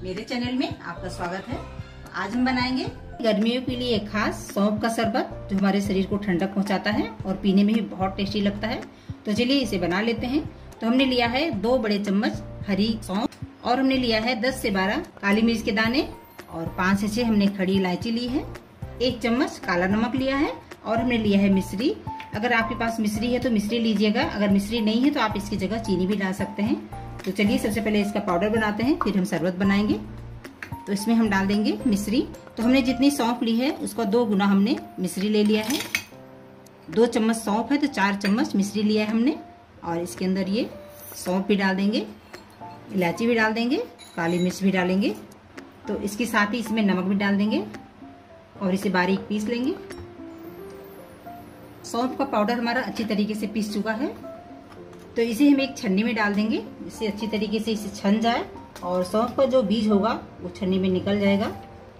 मेरे चैनल में आपका स्वागत है। आज हम बनाएंगे गर्मियों के लिए खास सौंफ का शरबत, जो हमारे शरीर को ठंडक पहुंचाता है और पीने में भी बहुत टेस्टी लगता है। तो चलिए इसे बना लेते हैं। तो हमने लिया है 2 बड़े चम्मच हरी सौंफ और हमने लिया है 10 से 12 काली मिर्च के दाने और 5 से 6 हमने खड़ी इलायची ली है। 1 चम्मच काला नमक लिया है और हमने लिया है मिश्री। अगर आपके पास मिश्री है तो मिश्री लीजिएगा, अगर मिश्री नहीं है तो आप इसकी जगह चीनी भी डाल सकते हैं। तो चलिए सबसे पहले इसका पाउडर बनाते हैं, फिर हम शरबत बनाएंगे। तो इसमें हम डाल देंगे मिश्री। तो हमने जितनी सौंफ ली है उसका 2 गुना हमने मिश्री ले लिया है। 2 चम्मच सौंफ है तो 4 चम्मच मिश्री लिया है हमने। और इसके अंदर ये सौंफ भी डाल देंगे, इलायची भी डाल देंगे, काली मिर्च भी डालेंगे। तो इसके साथ ही इसमें नमक भी डाल देंगे और इसे बारीक पीस लेंगे। सौंफ का पाउडर हमारा अच्छी तरीके से पीस चुका है। तो इसे हम एक छन्नी में डाल देंगे, इससे अच्छी तरीके से इसे छन जाए और सौंफ का जो बीज होगा वो छन्नी में निकल जाएगा।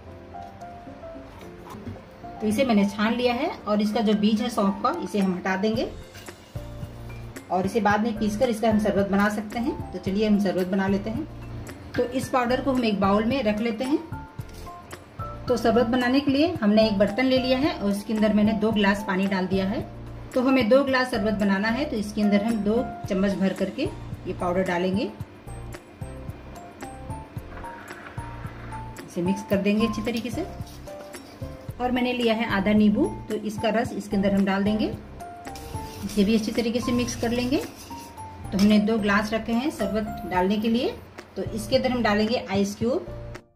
तो इसे मैंने छान लिया है और इसका जो बीज है सौंफ का, इसे हम हटा देंगे और इसे बाद में पीसकर इसका हम शरबत बना सकते हैं। तो चलिए हम शरबत बना लेते हैं। तो इस पाउडर को हम एक बाउल में रख लेते हैं। तो शरबत बनाने के लिए हमने एक बर्तन ले लिया है और इसके अंदर मैंने 2 गिलास पानी डाल दिया है। तो हमें 2 गिलास शरबत बनाना है, तो इसके अंदर हम 2 चम्मच भर करके ये पाउडर डालेंगे। इसे मिक्स कर देंगे अच्छी तरीके से। और मैंने लिया है आधा नींबू, तो इसका रस इसके अंदर हम डाल देंगे। इसे भी अच्छी तरीके से मिक्स कर लेंगे। तो हमने 2 गिलास रखे हैं शरबत डालने के लिए। तो इसके अंदर हम डालेंगे आइस क्यूब।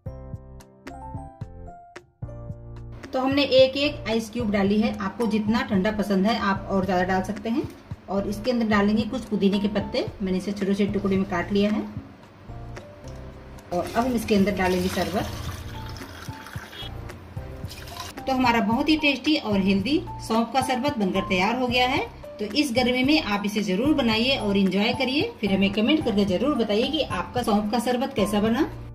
तो हमने एक आइस क्यूब डाली है। आपको जितना ठंडा पसंद है आप और ज्यादा डाल सकते हैं। और इसके अंदर डालेंगे कुछ पुदीने के पत्ते, मैंने इसे छोटे छोटे टुकड़े में काट लिया है। और अब हम इसके अंदर डालेंगे शरबत। तो हमारा बहुत ही टेस्टी और हेल्दी सौंफ का शरबत बनकर तैयार हो गया है। तो इस गर्मी में आप इसे जरूर बनाइए और एंजॉय करिए। फिर हमें कमेंट करके जरूर बताइए कि आपका सौंफ का शरबत कैसा बना।